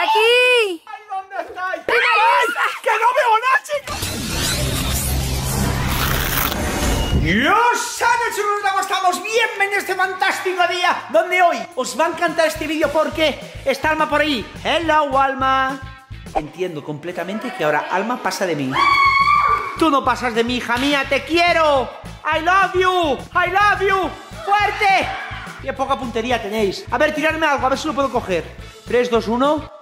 ¡Aquí! ¡Ay, dónde estáis! ¡Ay, que no veo nada, chicos! ¡Dios! ¿Cómo estamos? Bienvenidos a este fantástico día, donde hoy os va a encantar este vídeo porque está Alma por ahí. ¡Hello, Alma! Entiendo completamente que ahora Alma pasa de mí. Tú no pasas de mí, hija mía, te quiero. I love you, I love you. ¡Fuerte! Qué poca puntería tenéis. A ver, tirarme algo, a ver si lo puedo coger. 3, 2, 1.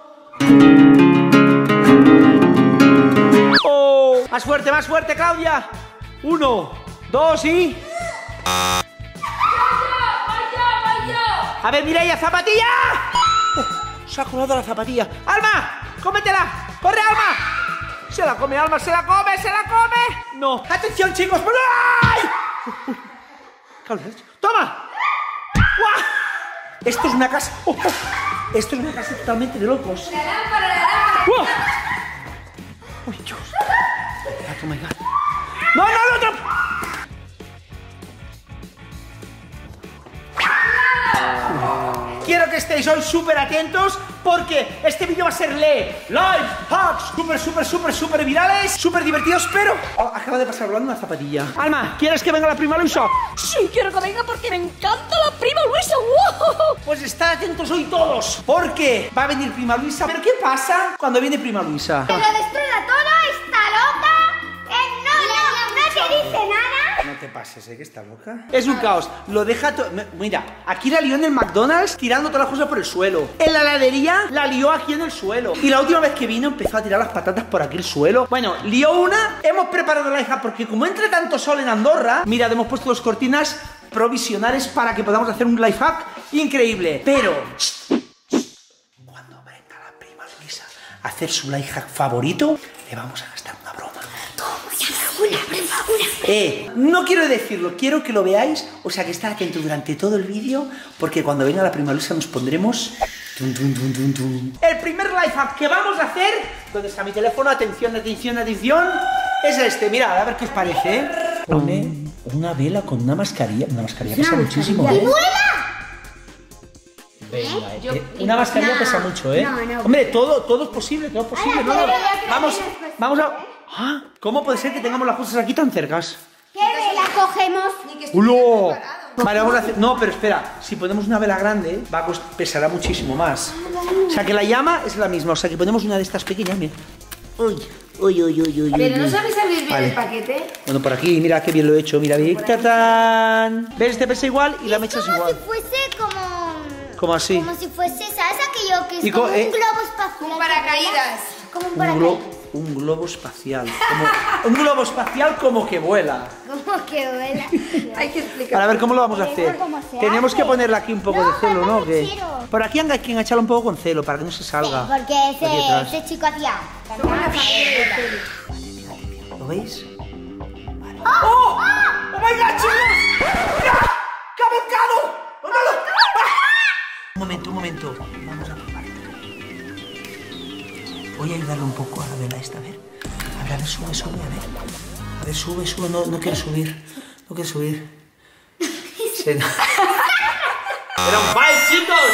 ¡Oh! Más fuerte, Claudia. 1, 2 y... ¡Vaya! A ver, Mireia, zapatilla. Se ha colado la zapatilla. ¡Alma! ¡Cómetela! ¡Corre, Alma! Se la come, Alma, se la come, se la come. No. ¡Atención, chicos! ¡Ay! ¡Toma! ¡Guau! Esto es una casa... Oh, oh. Esto es una casa totalmente de locos. La lámpara. ¡Wow! ¡Uy, Dios! Oh my God. ¡No, no, no! Quiero que estéis hoy súper atentos porque este vídeo va a ser live hacks súper virales, súper divertidos, pero acaba de pasar volando una zapatilla. Alma, ¿quieres que venga la prima Luisa? Sí, quiero que venga porque me encanta la prima Luisa. ¡Wow! Pues estad atentos hoy todos porque va a venir prima Luisa. ¿Pero qué pasa cuando viene prima Luisa? ¡Que lo destruya todo! ¡Está loca! No te dice nada. No te pases, que está loca. Es un caos, lo deja todo. Mira, aquí la lió en el McDonald's tirando todas las cosas por el suelo. En la heladería la lió aquí en el suelo. Y la última vez que vino empezó a tirar las patatas por aquí el suelo. Bueno, lió una. Hemos preparado la hija porque como entre tanto sol en Andorra, mirad, hemos puesto dos cortinas provisionales para que podamos hacer un life hack increíble. Pero cuando venga la prima Luisa a hacer su life hack favorito, le vamos a gastar una broma. No quiero decirlo, quiero que lo veáis. O sea que estad atentos durante todo el vídeo porque cuando venga la prima Luisa nos pondremos el primer life hack que vamos a hacer. ¿Dónde está mi teléfono? Atención, atención, atención. Es este, mirad, a ver qué os parece. Pone una vela con una mascarilla. Una mascarilla pesa muchísimo, ¿eh? Venga, una mascarilla pesa mucho, ¿eh? No. Hombre, todo es posible, todo es posible. Vamos a... ¿Ah? ¿Cómo puede ser que tengamos las cosas aquí tan cercas? ¿Qué vela cogemos? ¡Ulo! Vale, vamos a hacer... No, pero espera, si ponemos una vela grande, pesará muchísimo más. O sea que la llama es la misma, o sea que ponemos una de estas pequeñas, mira. Uy. Pero no sabéis abrir bien Vale. el paquete. Bueno, por aquí, mira qué bien lo he hecho, mira bien. ¡Tatán! ¿Ves? Este pesa igual y la mecha es igual. Como si fuese ¿Cómo así? Como si fuese, ¿sabes aquello que es Y como un ¿eh? globo espacial? Un paracaídas. Como un paracaídas. Un globo espacial. Un globo espacial como que vuela. Como que vuela. Hay que explicar. Para ver cómo lo vamos a hacer. ¿Cómo se Tenemos hace? que ponerle aquí un poco de celo, ¿no? ¿Qué? lechero. Por aquí hay que engancharlo un poco con celo para que no se salga. Sí, porque Aquí atrás. ese chico hacía. ¿Lo veis? Vale. ¡Oh! ¡Oh my God, chicos! ¡Mira! ¡Que ha volcado! ¡Ronaldo! ¡Ah! Un momento. Vamos a probar. Voy a ayudarle un poco a la vela esta, a ver. A ver, sube, a ver. A ver, sube, no quiere subir. No quiere subir. Era un fail, chicos.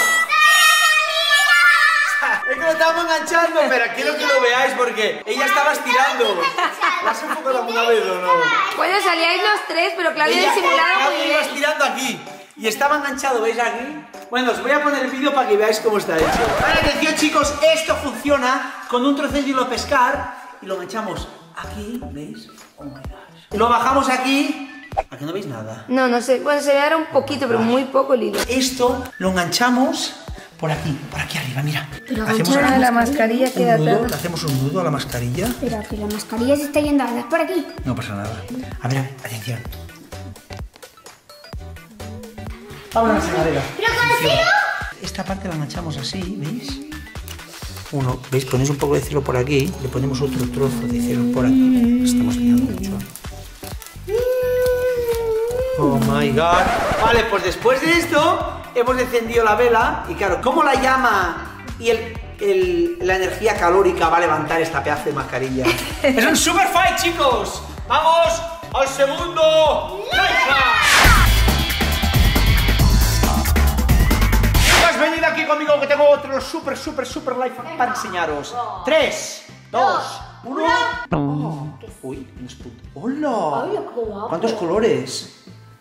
Es que lo estábamos enganchando, pero quiero que lo veáis porque ella estaba estirando. ¿La has enfocado alguna vez o no? Bueno, salíais los tres, pero Claudia Ella disimulaba muy iba bien. estirando aquí y estaba enganchado, ¿veis aquí? Bueno, os voy a poner el vídeo para que veáis cómo está hecho. Vale, atención chicos, esto funciona con un trocito de hilo pescar y lo enganchamos aquí, ¿veis? Oh my gosh. Lo bajamos aquí. Aquí no veis nada. No sé. Bueno, se ve ahora un poquito, pero muy poco el hilo. Esto lo enganchamos por aquí arriba, mira. Hacemos Ah, la mascarilla queda un nudo, atrás. le hacemos un nudo a la mascarilla. Pero que la mascarilla se está yendo a dar por aquí. No pasa nada. A ver, atención. Vamos a la ensaladera. ¡Pero con celo! Esta parte la enganchamos así, ¿veis? Uno, ¿veis? Ponéis un poco de celo por aquí, le ponemos otro trozo de celo por aquí. Estamos liando mucho. Oh my God. Vale, pues después de esto hemos encendido la vela y claro, ¿cómo la llama y la energía calórica va a levantar esta pedazo de mascarilla? ¡Es un super fight, chicos! ¡Vamos al segundo life hack! Venid aquí conmigo que te tengo otro super life hack para enseñaros. 3, 2, 1. Uy, unos puntos. ¡Hola! ¿Cuántos colores?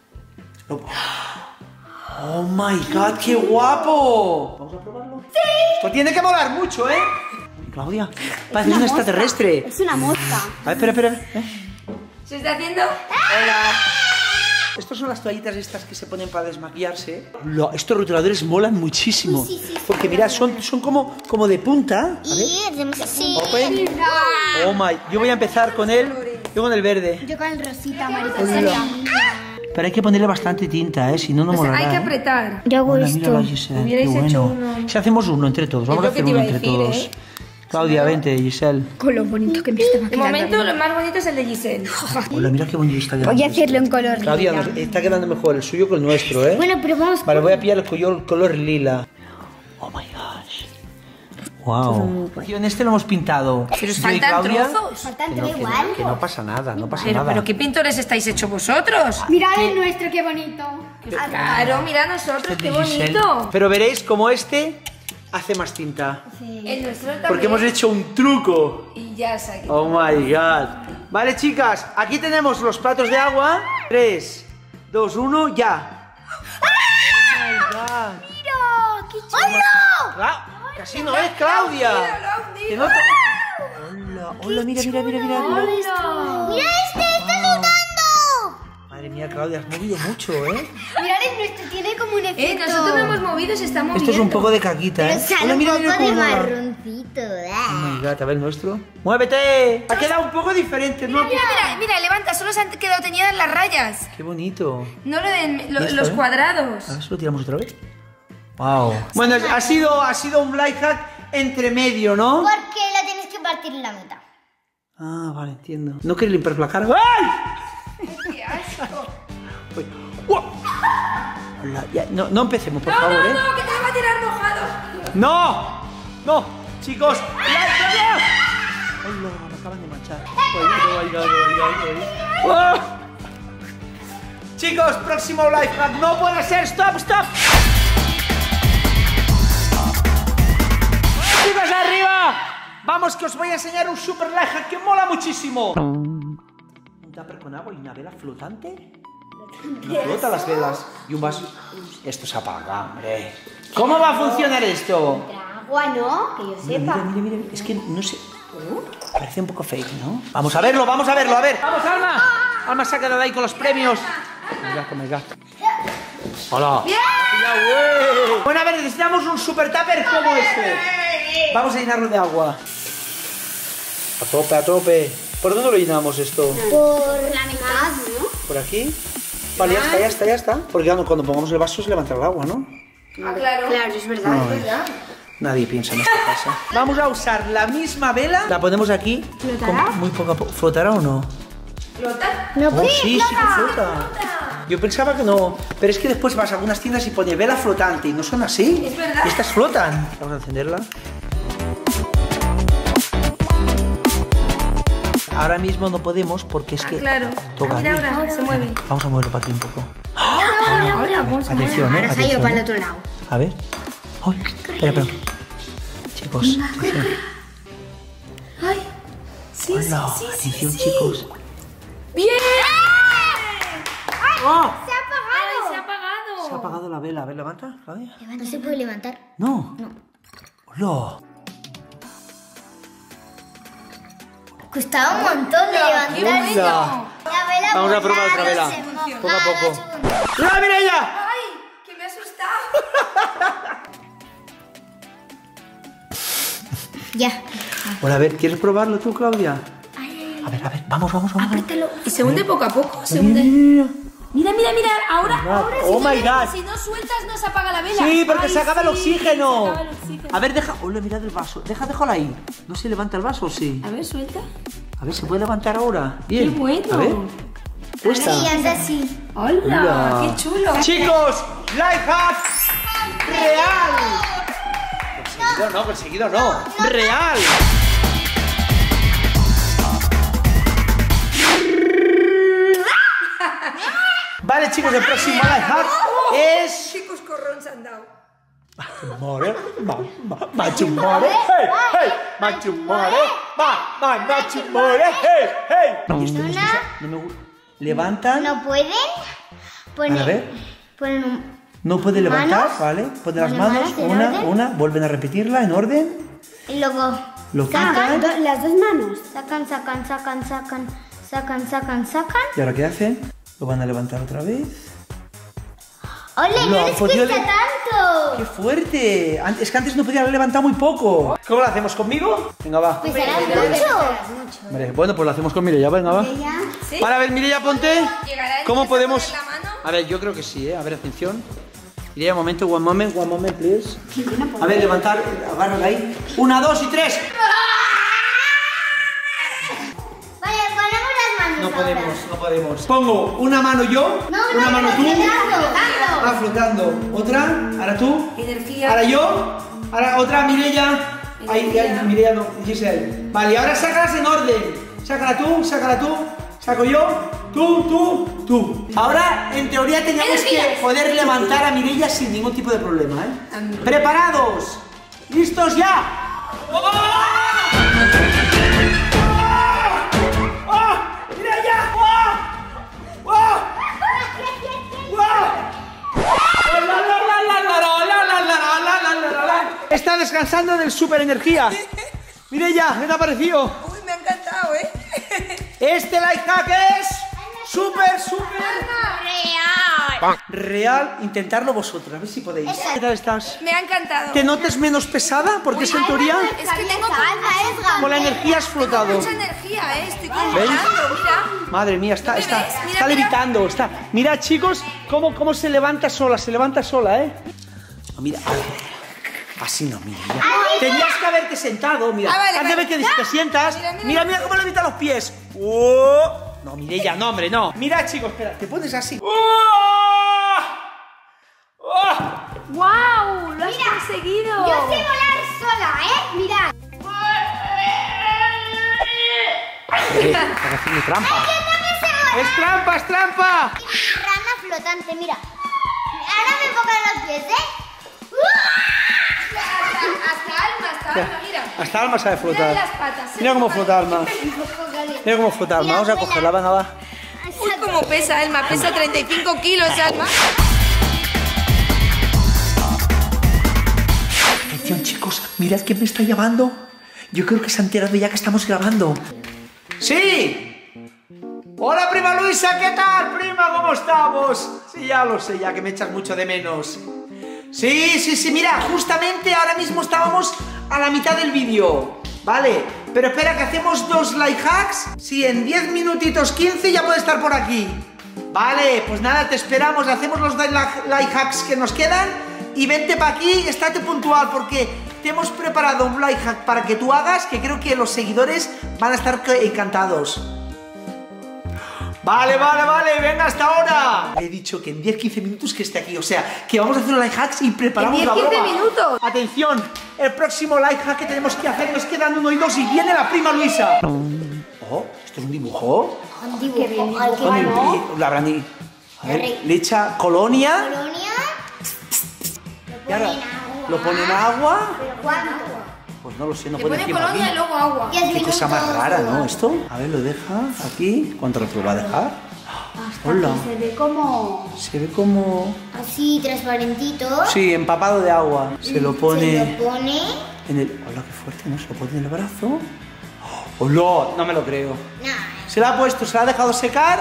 ¡Oh my god, qué guapo! ¿Vamos a probarlo? ¡Sí! Esto tiene que molar mucho, ¿eh? Claudia, parece un extraterrestre. Es una mosca. A ver, espera. ¿Se está haciendo? Hola. Estas son las toallitas estas que se ponen para desmaquillarse. Estos rotuladores molan muchísimo. Sí. Porque mira, son como de punta. A ver. Y hacemos así. Open. Oh my. Yo voy a empezar con yo con el verde. Yo con el rosita, Hola. mariposa. Pero hay que ponerle bastante tinta, ¿eh? Si no, no molará. Hay que ¿eh? apretar. Yo hago Hola, esto. mírala, Giselle, qué Hubierais hecho bueno. uno. Si hacemos uno entre todos, vamos a Es lo que hacer te uno iba a entre decir, todos. ¿eh? Claudia, vente, Giselle. Con lo bonito que me estaba De momento, lo más bonito es el de Giselle. Hola, mira qué bonito está quedando. Voy a hacerlo en color Claudia, lila. está quedando mejor el suyo que el nuestro, ¿eh? Bueno, pero vamos. Vale, voy a pillar el color lila. Oh my gosh. Wow. Tío, en este lo hemos pintado. Pero os Yo y faltan Claudia, trozos. Faltan que no, tres que no, igual. que no pasa nada, no pasa Pero, nada. ¿qué pintores estáis hechos vosotros? Mirad el nuestro, qué bonito. Claro, mirad nosotros, qué De Giselle. bonito. Pero veréis como este hace más tinta. El nuestro también. Porque hemos hecho un truco. Y ya se ha quitado. Oh my god. Vale, chicas, aquí tenemos los platos de agua. 3, 2, 1, ya. Oh my god. ¡Mira! ¡Qué chulo! Casi no es Claudia. Que no te- Hola, mira. ¡Mira este! ¡Está saltando! Madre mía, Claudia, has movido mucho, ¿eh? Mirad el nuestro, tiene como un efecto. Nosotros no hemos movido, se está moviendo. Esto es un poco de caquita, ¿eh? Sale un mira poco de cómo mola. marroncito. Oh my god, a ver el nuestro. ¡Muévete! Ha quedado un poco diferente, ¿no? Mira, levanta, solo se han quedado teñidas las rayas. Qué bonito. No ¿Y esto, los eh? cuadrados. A ver si lo tiramos otra vez. Wow. Bueno, ha sido un life hack entre medio, ¿no? Porque la tienes que partir en la mitad. Ah, vale, entiendo. ¿No quieres limpiar la cara? ¡Ay! ¡Qué asco! Uy. ¡Uah! Hola, ya, no empecemos, por favor, ¿eh? No, que te va a tirar mojado. ¡No! Chicos, ¡Hola! Me acaban de manchar. ¡Ah! Chicos, próximo life hack. No puede ser. ¡Stop! ¡Chicos, arriba! Vamos, que os voy a enseñar un super life hack que mola muchísimo. Un tupper con agua y una vela flotante. No flota las velas. Y un vaso. Esto se apaga, hombre. ¿Cómo va a funcionar esto? Agua, ¿no? Que yo sepa. Mira. Es que no sé. Parece un poco fake, ¿no? Vamos a verlo, a ver. ¡Vamos, Alma! Alma se ha quedado ahí con los premios. Oh my god. ¡Hola! Bueno, a ver, necesitamos un super tupper como este. Vamos a llenarlo de agua. A tope. ¿Por dónde lo llenamos esto? Por la mitad, ¿no? ¿Por aquí? Vale, ya está. Porque cuando pongamos el vaso se levanta el agua, ¿no? Claro. Claro, es verdad. No, nadie piensa en esta casa. Vamos a usar la misma vela. La ponemos aquí. ¿Flotará? Con muy poca. ¿Flotará o no? ¿Flota? No, Oh, sí que flota. Yo pensaba que no. Pero es que después vas a algunas tiendas y pone vela flotante y no son así. Es verdad. Estas flotan. Vamos a encenderla. Ahora mismo no podemos porque es que Claro. toca Mira, aquí. ahora se mueve. Vamos a moverlo para aquí un poco. Ahora, vamos a Atención, Ahora se ha ido atención, para el otro lado. A ver. Ay, espera. Chicos, atención. Ay, sí, Hola, atención, chicos. ¡Bien! ¡Oh! ¡Se ha apagado! Se ha apagado. Se ha apagado la vela. A ver, levanta, Claudia. No se puede levantar. No. Hola. Costaba un montón de levantarse. Hola. La vela Vamos a probar otra vela. volándose, Poco a poco. mojada, ¡Mira, mira ella! ¡Ay! ¡Que me ha asustado! Ya. Bueno, a ver, ¿quieres probarlo tú, Claudia? A ver, vamos. Apriétalo. Y se hunde poco a poco. Se Mira, hunde. mira. Mira. Ahora Oh my god. si no sueltas no se apaga la vela. Sí, porque Ay, se acaba el sí, oxígeno. se acaba el oxígeno. A ver, hola, mirad el vaso. Déjalo ahí. ¿No se levanta el vaso o sí? A ver, suelta. A ver, ¿se puede levantar ahora? Bien. Qué bueno. A ver. Cuesta. Sí, anda así. ¡Hola! Hola. ¡Qué chulo! Chicos, life hack real. Conseguido no. Real. Vale, chicos, el próximo life hack es... Chicos, corrón se han dado. Machumore, machumore, hey, hey, machumore, machumore, hey, hey. Y esto no me gusta. Levantan. No pueden poner. A ver. Ponen un. No puede levantar, Manos. ¿vale? Ponen las Ponen manos, manos en orden. una, vuelven a repetirla en orden. Y luego. Lo quitan. Las dos manos. Sacan. ¿Y ahora qué hacen? Lo van a levantar otra vez. ¡Ole! No, ¡No les pues yo cuesta tanto! ¡Qué fuerte! Es que antes no podían levantar muy poco. ¿Cómo lo hacemos conmigo? Venga, va. Pues harás mucho. Hombre, bueno, pues lo hacemos con Mireia, venga, va. ¿Sí? Para ver, Mireia, ponte. ¿Llegará el ¿Cómo beso podemos...? con la mano? A ver, yo creo que sí, ¿eh? A ver, atención. Mireia, un momento, one moment, please. A ver, levantar, agárrala ahí. 1, 2 y 3. Vale, ponemos las manos. No podemos. Pongo una mano yo, una mano tú. Ah, flotando. Otra, ahora tú. Energía. Ahora yo. Ahora otra, Mireia. Ahí, Mireia no, Giselle. Vale, y ahora sácalas en orden. Sácala tú. Saco yo. Tú. Ahora, en teoría, teníamos que poder levantar a Mireia sin ningún tipo de problema, ¿eh? ¿Preparados? ¿Listos ya? ¡Oh! ¡Mireia! Está descansando del super energía. Mireia, ¿qué te ha parecido? Uy, me ha encantado, ¿eh? Este life hack es súper real. Intentarlo vosotros, a ver si podéis. ¿Qué tal estás? Me ha encantado. ¿Te notes menos pesada? Porque es en teoría Es que tengo con la energía has flotado. mucha energía, ¿eh? Estoy congelando, mira. Madre mía, está Mira, levitando. Mira, chicos, cómo se levanta sola, ¿eh? Oh, mira, así no, mira. Tenías que haberte sentado, mira. Ah, vale, Antes de vale. que te sientas, Mira. mira cómo levita los pies. Oh. No, Mireia, no, hombre, no. Mira, chicos, espera, te pones así. ¡Wow! ¡Lo has conseguido! Yo sé volar sola, ¿eh? Mirad. Estás haciendo trampa. ¡Es trampa! Rana flotante, mira. Ahora me pongo los pies, ¿eh? Hasta alma, mira. Hasta Alma sabe Mira flotar. las patas. Mira cómo flota Alma. Mira cómo flota Alma. Vamos a cogerla, venga, va. Uy, cómo pesa Alma. Pesa 35 kilos, Alma. Atención, chicos, mirad quién me está llamando. Yo creo que se ha enterado ya que estamos grabando. ¡Sí! Hola, prima Luisa, ¿qué tal, prima? ¿Cómo estamos? Sí, ya lo sé, ya que me echas mucho de menos. Sí, mira, justamente ahora mismo estábamos a la mitad del vídeo. Vale, pero espera que hacemos 2 life hacks. Sí, en 10 minutitos 15 ya puede estar por aquí. Vale, pues nada, te esperamos, hacemos los life hacks que nos quedan y vente para aquí, estate puntual porque te hemos preparado un life hack para que tú hagas que creo que los seguidores van a estar encantados. Vale, venga, hasta ahora. He dicho que en 10-15 minutos que esté aquí, o sea, que vamos a hacer un life hacks y preparamos ¿En la 10-15 broma. minutos? Atención, el próximo life hack que tenemos que hacer, nos quedan 1 y 2 y viene la prima Luisa. Oh, ¿esto es un dibujo? Un dibujo. Con el la brani. A ver, le echa colonia Colonia. y ahora lo pone en agua. ¿Pero cuánto? Pues no lo sé, no Le pone pone tiempo colonia aquí. y luego agua. 10 Qué cosa más minutos. rara, ¿no? Esto. A ver, lo deja aquí. ¿Cuánto rato lo va a dejar? Hola. Se ve como... Se ve como... Así, transparentito. Sí, empapado de agua. Se lo pone Se lo pone. en el... Hola, qué fuerte, ¿no? Se lo pone en el brazo. ¡Hola! No me lo creo. Nah. Se la ha puesto, se la ha dejado secar.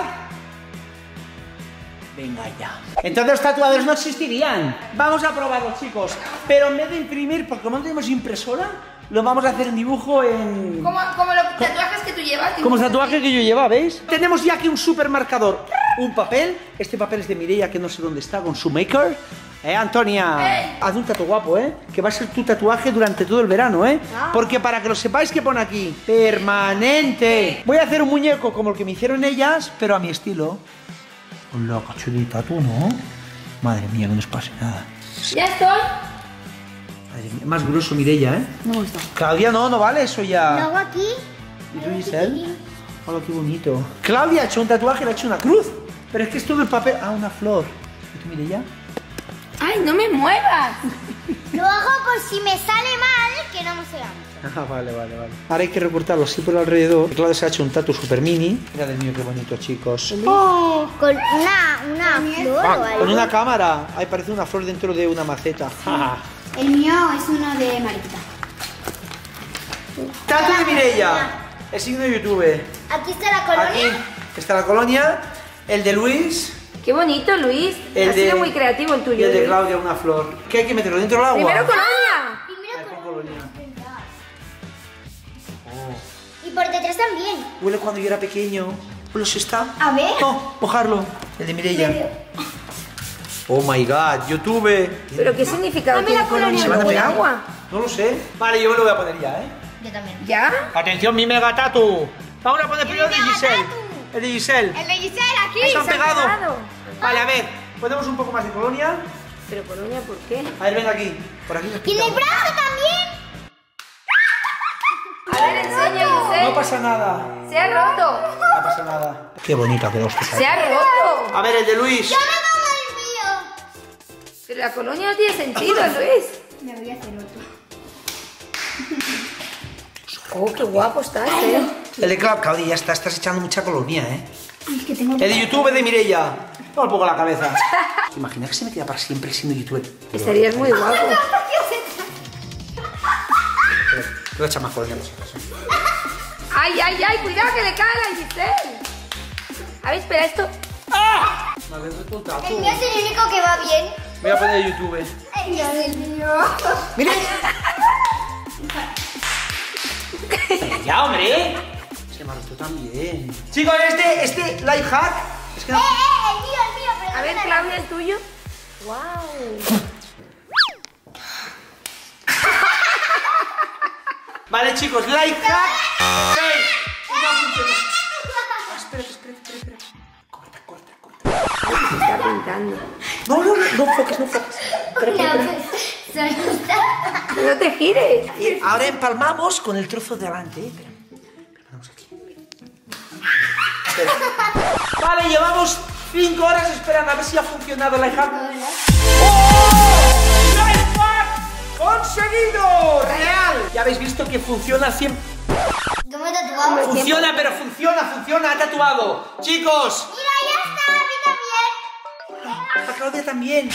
Venga ya. Entonces los tatuadores no existirían. Vamos a probarlo, chicos. Pero en vez de imprimir, porque como no tenemos impresora, lo vamos a hacer en dibujo en... Como los tatuajes que tú llevas. Como el tatuaje que yo llevaba, ¿veis? Tenemos ya aquí un supermarcador. Un papel. Este papel es de Mireia, que no sé dónde está, con su maker. Antonia, haz un tatu guapo, que va a ser tu tatuaje durante todo el verano, porque para que lo sepáis que pone aquí, permanente. Voy a hacer un muñeco como el que me hicieron ellas, pero a mi estilo. Hola, cachudita, tú, ¿no? Madre mía, no nos pase nada. Ya estoy. Madre mía, más grueso Mireia, Me gusta. Claudia, no vale eso ya. Luego aquí. ¿Y tú, Giselle? Hola, qué bonito. Claudia ha hecho un tatuaje, le ha hecho una cruz. Pero es que es todo el papel. Ah, una flor. ¿Y tú, Mireia? ¡Ay, no me muevas! Lo hago por si me sale mal, que no me salga mucho. Ah, vale. Ahora hay que recortarlo así por alrededor. Claudia se ha hecho un tatu super mini. Mira del mío, qué bonito, chicos. ¡Oh! Con una flor o algo. Con una cámara. Ahí parece una flor dentro de una maceta. El mío es uno de mariquita. Tatu de Mireia. El signo de YouTube. Aquí está la colonia. Aquí está la colonia. El de Luis. Qué bonito, Luis. El Ha sido muy creativo el tuyo. Y el de Luis. Claudia, una flor. ¿Qué hay que meterlo dentro del agua? Primero colonia. Ahí pon colonia. Y por detrás también. Huele cuando yo era pequeño. Huele si está. A ver. No, mojarlo. El de Mireia. Oh my god, YouTube. ¿Pero qué significado Dame tiene la colonia. colonia? ¿Se ¿Huele van a a agua? No lo sé. Vale, yo me lo voy a poner ya, ¿eh? Yo también. ¿Ya? Atención, mi mega tatu. Vamos a poner primero el de Giselle. El de Giselle. El de Giselle aquí. Se han pegado. pegado. Vale, a ver. Ponemos un poco más de colonia. ¿Pero colonia por qué? A ver, ven aquí. Por aquí. Y en el brazo también. A ver, enseña, Giselle. No pasa nada. Se ha roto. No pasa nada. Qué bonita quedó esta. Se ha roto. A ver, el de Luis. Yo me pongo el mío. Pero la colonia no tiene sentido, Luis. Me voy a hacer otro. Oh, qué guapo estás, ¿eh? El de Claudia, ya estás echando mucha colonia, ¿eh? Ay, es que tengo... El de YouTube de Mireia. Toma un poco la cabeza. ¿Te imaginas que se me queda para siempre siendo youtuber? Estarías muy guapo. Voy a echar más colonia por si acaso. Ay, cuidado que le cae a la Giselle. A ver, espera, esto. Me habéis roto el tatu. El mío es el único que va bien. Voy a poner YouTube. El mío. ¡Mire! ¡Ya, hombre! Se me ha roto también. Chicos, este life hack. Es que no... El mío, A ver, perdóname. Claudia, ¿es tuyo? ¡Wow! Vale, chicos, life hack. ¡Hey! No funciona. Espera. Corta. Se está pintando. No enfoques. Se asusta. No te gires. Y ahora empalmamos con el trozo de adelante. Espera, vamos aquí. Espera. Vale, llevamos 5 horas esperando a ver si ha funcionado el life hack. ¡Oh! ¡Life hack! ¡Conseguido! ¡Real! Ya habéis visto que funciona siempre. Yo me he tatuado. Funciona, pero funciona, ha tatuado. Chicos, Mira, ya está, a mí también. a Claudia también.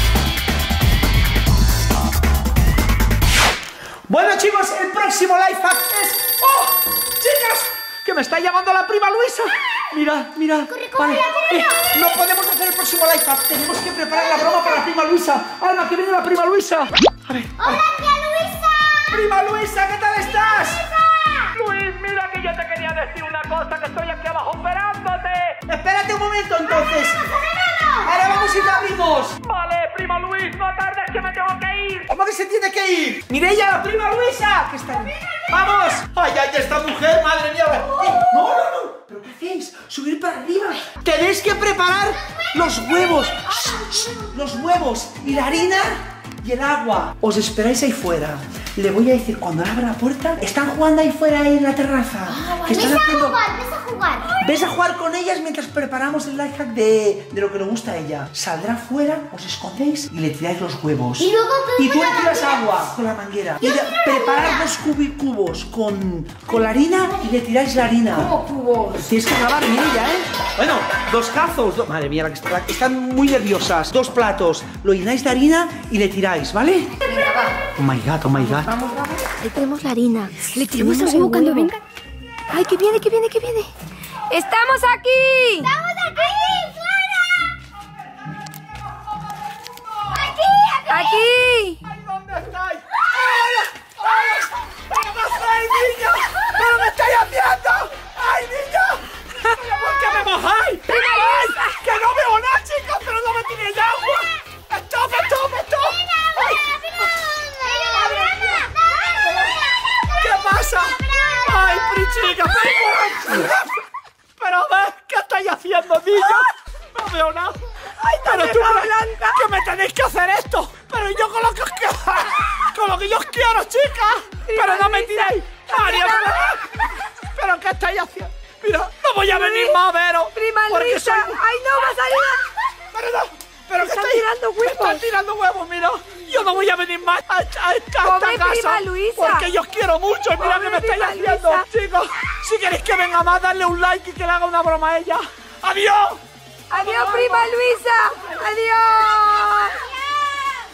Bueno, chicos, el próximo life hack es... ¡Oh! ¡Chicas! ¡Que me está llamando la prima Luisa! Mira. Vale. No podemos hacer el próximo life hack. Tenemos que preparar la broma para la prima Luisa. Alma, que viene la prima Luisa. A ver. ¡Hola, tía Luisa! Prima Luisa, ¿qué tal estás? Luis, mira que yo te quería decir una cosa, que estoy aquí abajo esperándote. Espérate un momento, entonces. Ahora vamos y te abrimos. Vale, primo Luis, no tardes que me tengo que ir. ¿Cómo que se tiene que ir? ¡Mireia, la prima Luisa! ¿Qué está ahí? ¡Vamos! ¡Ay, esta mujer! ¡Madre mía! ¡No! ¿Pero qué hacéis? ¡Subir para arriba! ¡Tenéis que preparar los huevos! ¡Los huevos! Y la harina y el agua. Os esperáis ahí fuera. Le voy a decir cuando abra la puerta. Están jugando ahí fuera en la terraza. ¿Qué están haciendo? Ves a jugar. Ves a jugar con ellas mientras preparamos el life hack de lo que le gusta a ella. Saldrá fuera, os escondéis y le tiráis los huevos. Y luego tú tú con le la tiras manguera. agua con la manguera. Y Yo tiro la preparad harina. 2 cubos con la harina y le tiráis la harina. ¿Cómo cubos? Tienes que grabar, Mireia, ¿eh? Bueno, 2 cazos. Madre mía, están muy nerviosas. 2 platos. Lo llenáis de harina y le tiráis, ¿vale? Venga, va. Oh my god, oh my god. Vamos. Ahí tenemos la harina. Le tiramos el huevo cuando venga. Ay, que viene. ¡Estamos aquí! ¡Vamos aquí! ¡Fuera! ¡Aquí! ¿Dónde estáis? ¡Ay, niña! ¿Pero me estáis haciendo? ¡Ay, niña! ¿Pero por qué me mojáis? ¡Ay! ¡Que no veo nada, chicos! ¡Pero no me tiréis agua! ¡Stop! ¡Ay! ¿Qué pasa? ¡Ay, chica! ¿Pero ves qué estáis haciendo, niña? No veo nada. ¡Ay, pero tú blanca! ¡Que me tenéis que hacer esto! ¡Pero yo con lo que os quiero! ¡Con lo que yo os quiero, chicas! ¡Pero no me tiréis! ¡María! ¿Pero qué estáis haciendo? Mira, no voy a venir más a veros. ¡Prima porque Luisa! soy- ¡Ay, no, va a salir! Pero que Están estáis tirando huevos. Están tirando huevos, mira. Yo no voy a venir más a esta Pobre casa. prima Luisa. Porque yo os quiero mucho. Y mira Pobre que me estáis prima haciendo. Luisa. Chicos, si queréis que venga más, darle un like y que le haga una broma a ella. ¡Adiós! Adiós, prima Luisa. Adiós.